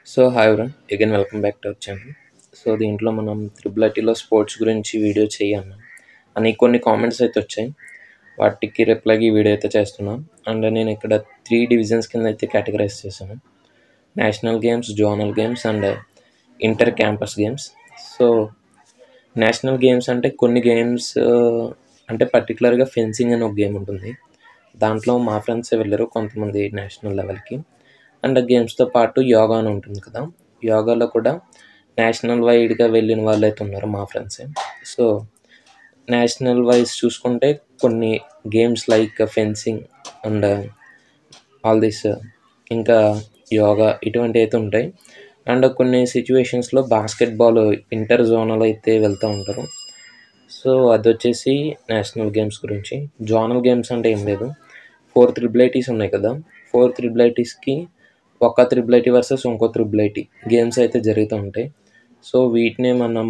So hi everyone again welcome back to our channel. So దీంట్లో మనం triple ఐటీలో sports గురించి వీడియో చేయను అని కొన్ని కామెంట్స్ అయితే వచ్చాయి. వాటికి రిప్లైకి ఈ వీడియో అయితే చేస్తున్నాను. అండ్ నేను ఇక్కడ 3 డివిజన్స్ కింద అయితే కేటగరైజ్ చేశాను: national games, zonal games and inter campus games. So national games అంటే కొన్ని గేమ్స్ అంటే పర్టికులర్గా ఫెన్సింగ్ అని ఒక గేమ్ ఉంటుంది. దాంట్లో మా ఫ్రెండ్సే వెళ్ళారు కొంతమంది నేషనల్ లెవెల్కి. అండ్ గేమ్స్తో పాటు యోగా అని ఉంటుంది కదా, యోగాలో కూడా నేషనల్ వైడ్గా వెళ్ళిన వాళ్ళు అయితే ఉన్నారు మా ఫ్రెండ్సే. సో నేషనల్ వైజ్ చూసుకుంటే కొన్ని games like fencing and all this ఇంకా యోగా ఇటువంటివి అయితే ఉంటాయి. అండ్ కొన్ని సిచ్యువేషన్స్లో బాస్కెట్బాల్ ఇంటర్ జోనల్ అయితే వెళ్తూ ఉంటారు. సో అది వచ్చేసి నేషనల్ గేమ్స్ గురించి. జోనల్ గేమ్స్ అంటే ఏం లేదు, 4 త్రిబుల్ ఐటీస్ ఉన్నాయి కదా, 4 త్రిబుల్ ఐటీస్కి ఒక త్రిబుల్ ఐటీ వర్సెస్ ఇంకో త్రిబుల్ ఐటీ గేమ్స్ అయితే జరుగుతూ ఉంటాయి. సో వీటినే మనం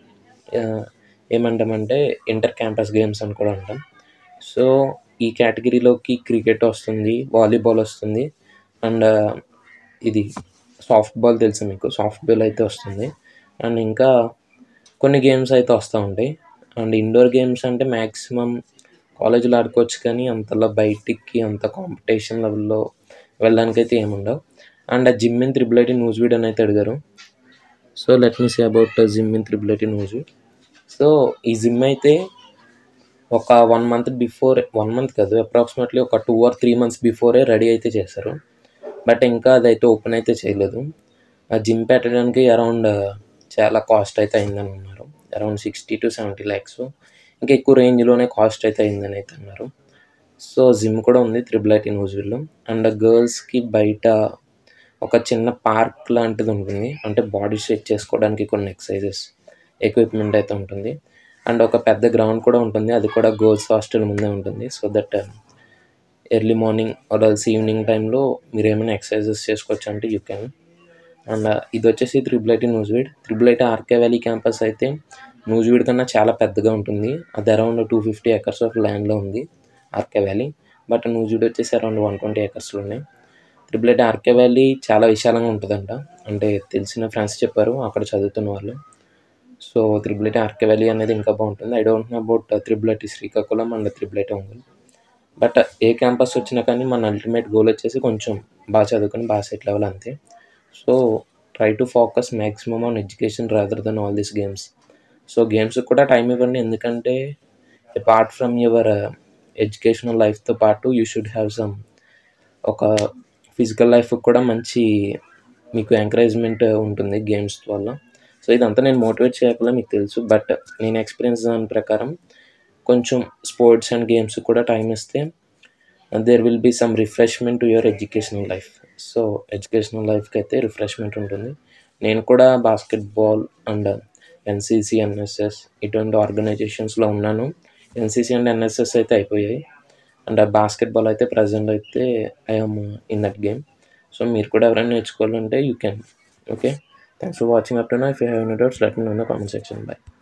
ఏమంటామంటే ఇంటర్ క్యాంపస్ గేమ్స్ అని కూడా అంటాం. సో ఈ కేటగిరీలోకి క్రికెట్ వస్తుంది, వాలీబాల్ వస్తుంది, అండ్ ఇది సాఫ్ట్ బాల్ తెలుసు మీకు, సాఫ్ట్ బాల్ అయితే వస్తుంది. అండ్ ఇంకా కొన్ని గేమ్స్ అయితే వస్తూ ఉంటాయి. అండ్ ఇండోర్ గేమ్స్ అంటే మ్యాక్సిమం కాలేజీలో ఆడుకోవచ్చు, కానీ అంతలా బయటికి అంత కాంపిటీషన్ లెవెల్లో వెళ్ళడానికి అయితే ఏముండవు. అండ్ ఆ gym in triple IT Nuzvid అని అయితే అడిగారు. So let me say about gym in triple IT Nuzvid. So ఈ జిమ్ అయితే ఒక 1 మంత్ బిఫోర్, 1 మంత్ కాదు, అప్రాక్సిమేట్లీ ఒక 2 or 3 months బిఫోరే రెడీ అయితే చేశారు. బట్ ఇంకా అదైతే ఓపెన్ అయితే చేయలేదు. ఆ జిమ్ పెట్టడానికి అరౌండ్ చాలా కాస్ట్ అయితే అయిందని అన్నారు, అరౌండ్ 60 to 70 lakhs. ఇంకా ఎక్కువ రేంజ్లోనే కాస్ట్ అయితే అయిందని అయితే అన్నారు. సో జిమ్ కూడా ఉంది త్రిబుల్ ఐటీ న్యూస్వీడ్లో. అండ్ గర్ల్స్కి బయట ఒక చిన్న పార్క్ లాంటిది ఉంటుంది, అంటే బాడీ షేక్ చేసుకోవడానికి కొన్ని ఎక్సర్సైజెస్ ఎక్విప్మెంట్ అయితే ఉంటుంది. అండ్ ఒక పెద్ద గ్రౌండ్ కూడా ఉంటుంది, అది కూడా గర్ల్స్ హాస్టల్ ముందే ఉంటుంది. So that early morning or else evening టైంలో మీరు ఏమైనా ఎక్సర్సైజెస్ చేసుకోవచ్చు అంటే యూ కెన్. అండ్ ఇది వచ్చేసి triple IT Nuzvid. Triple IT RK valley campus అయితే న్యూస్వీడ్ కన్నా చాలా పెద్దగా ఉంటుంది. అది అరౌండ్ 250 acres ఆఫ్ ల్యాండ్లో ఉంది ఆర్కే వ్యాలీ. బట్ న్యూస్వీడ్ వచ్చేసి అరౌండ్ 120 acresలో ఉన్నాయి. త్రిబుల్ ఐటీ ఆర్కే వ్యాలీ చాలా విశాలంగా ఉంటుందంట, అంటే తెలిసిన ఫ్రెండ్స్ చెప్పారు అక్కడ చదువుతున్న వాళ్ళు. So triple IT RK valley అనేది ఇంకా బాగుంటుంది. I don't know about triple IT Srikakulam and triple IT Ongole. But ఏ క్యాంపస్ వచ్చినా కానీ మన అల్టిమేట్ గోల్ వచ్చేసి కొంచెం బాగా చదువుకొని బాగా సెటిల్ అవ్వాలి అంతే. So try to focus maximum on education rather than all these games. So గేమ్స్కి కూడా టైం ఇవ్వండి, ఎందుకంటే అపార్ట్ ఫ్రమ్ యువర్ ఎడ్యుకేషనల్ లైఫ్తో పాటు యూ షుడ్ హ్యావ్ సమ్ ఒక ఫిజికల్ లైఫ్ కూడా మంచి మీకు ఎంకరేజ్మెంట్ ఉంటుంది గేమ్స్ వల్ల. సో ఇదంతా నేను మోటివేట్ చేయకుండా మీకు తెలుసు, బట్ నేను ఎక్స్పీరియన్స్ దాని ప్రకారం కొంచెం స్పోర్ట్స్ అండ్ గేమ్స్ కూడా టైం ఇస్తే there will be some refreshment to your educational life. So educational లైఫ్కి అయితే రిఫ్రెష్మెంట్ ఉంటుంది. నేను కూడా బాస్కెట్బాల్ అండ్ ఎన్సీసీ, ఎన్ఎస్ఎస్ ఇటువంటి ఆర్గనైజేషన్స్లో ఉన్నాను. ఎన్సీసీ అండ్ ఎన్ఎస్ఎస్ అయితే అయిపోయాయి, అండ్ బాస్కెట్బాల్ అయితే ప్రజెంట్ అయితే I'm in that game. So మీరు కూడా ఎవరైనా నేర్చుకోవాలంటే you can. Okay, thanks for watching up to now. If you have any doubts let me know in the comment section. By.